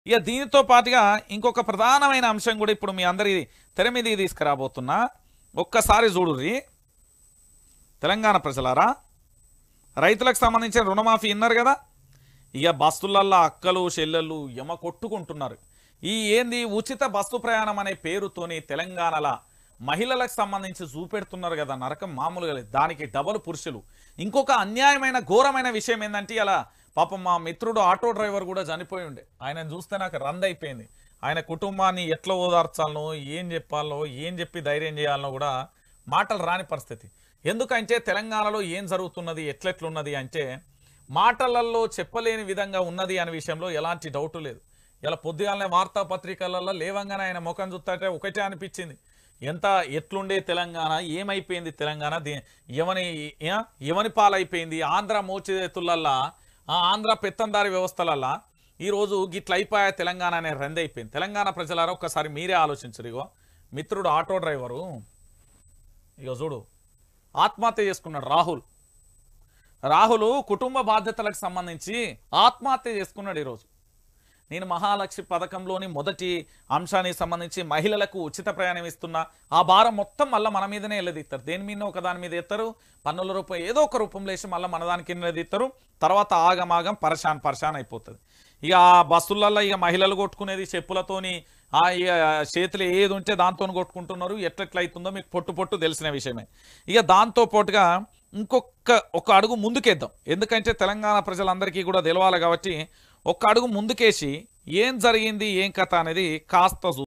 ఇక దీనితో పాటుగా ఇంకొక ప్రధానమైన అంశం కూడా ఇప్పుడు మీ అందరి తెర మీదకి తీసుకురాబోతున్నా. ఒక్కసారి చూడుర్రి తెలంగాణ ప్రజలారా, రైతులకు సంబంధించిన రుణమాఫీ విన్నారు కదా. ఇక బస్సులల్లో అక్కలు చెల్లెళ్ళు యమ కొట్టుకుంటున్నారు. ఈ ఏంది ఉచిత బస్సు ప్రయాణం అనే పేరుతోని తెలంగాణలో మహిళలకు సంబంధించి చూపెడుతున్నారు కదా, నరకం మామూలుగా లేదు. దానికి డబల్ పురుషులు. ఇంకొక అన్యాయమైన ఘోరమైన విషయం ఏంటంటే ఇలా పాపం మా మిత్రుడు ఆటో డ్రైవర్ కూడా చనిపోయి ఉండే. ఆయన చూస్తే నాకు రందైపోయింది. ఆయన కుటుంబాన్ని ఎట్లా ఓదార్చాలనో, ఏం చెప్పాలనో, ఏం చెప్పి ధైర్యం చేయాలనో కూడా మాటలు రాని పరిస్థితి. ఎందుకంటే తెలంగాణలో ఏం జరుగుతున్నది, ఎట్లెట్లున్నది అంటే మాటలలో చెప్పలేని విధంగా ఉన్నది అనే విషయంలో ఎలాంటి డౌట్ లేదు. ఇలా పొద్దుగాలనే వార్తాపత్రికలలో లేవంగానే ఆయన ముఖం చూస్తుంటే ఒకటే అనిపించింది, ఎంత ఎట్లుండే తెలంగాణ, ఏమైపోయింది తెలంగాణ, ఎవని పాలైపోయింది. ఆంధ్ర మోచేతులల్లా, ఆంధ్ర పెత్తందారి వ్యవస్థలల్లా ఈరోజు గిట్ల అయిపోయా తెలంగాణ అనే రెందైపోయింది. తెలంగాణ ప్రజలారా ఒక్కసారి మీరే ఆలోచించరు. ఇగో మిత్రుడు ఆటో డ్రైవరు ఇగో చూడు ఆత్మహత్య చేసుకున్నాడు. రాహుల్ కుటుంబ బాధ్యతలకు సంబంధించి ఆత్మహత్య చేసుకున్నాడు. ఈరోజు నేను మహాలక్ష్మి పథకంలోని మొదటి అంశానికి సంబంధించి మహిళలకు ఉచిత ప్రయాణం ఇస్తున్నా, ఆ భారం మొత్తం మళ్ళీ మన మీదనే వెళ్ళదిస్తారు. దేని మీద ఒక దాని మీద ఎత్తారు, పన్నుల రూపాయలు ఏదో ఒక రూపంలో వేసి మళ్ళీ మన దానికి వెళ్ళదిస్తారు. తర్వాత ఆగమాగం పరషాన్ అయిపోతుంది. ఇక ఆ బస్సులలో ఇక మహిళలు కొట్టుకునేది చెప్పులతోని, ఇక చేతులు ఏది ఉంటే దాంతో కొట్టుకుంటున్నారు. ఎట్లెట్లయితుందో మీకు పొట్టు తెలిసిన విషయమే. ఇక దాంతో పాటుగా ఒక అడుగు ముందుకేద్దాం. ఎందుకంటే తెలంగాణ ప్రజలందరికీ కూడా తెలవాలి కాబట్టి ఒక్క అడుగు ముందుకేసి ఏం జరిగింది, ఏం కథ అనేది కాస్త